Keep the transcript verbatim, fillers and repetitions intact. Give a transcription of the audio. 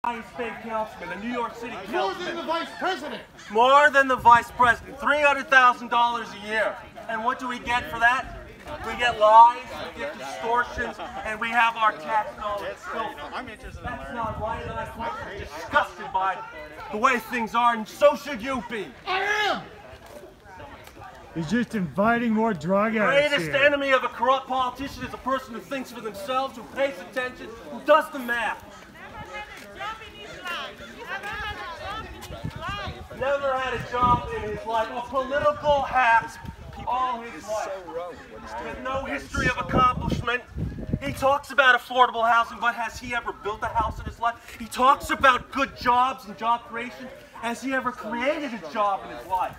state councilman, a New York City councilman. More than the vice president. More than the vice president. three hundred thousand dollars a year. And what do we get for that? We get lies, we get distortions, and we have our tax dollars filthy. That's not right, and I'm disgusted by the way things are, and so should you be. I am! He's just inviting more drug The addicts greatest here. enemy of a corrupt politician is a person who thinks for themselves, who pays attention, who does the math. Never had a job in his life, a political hack all his life. With no history of accomplishment. He talks about affordable housing, but has he ever built a house in his life? He talks about good jobs and job creation. Has he ever created a job in his life?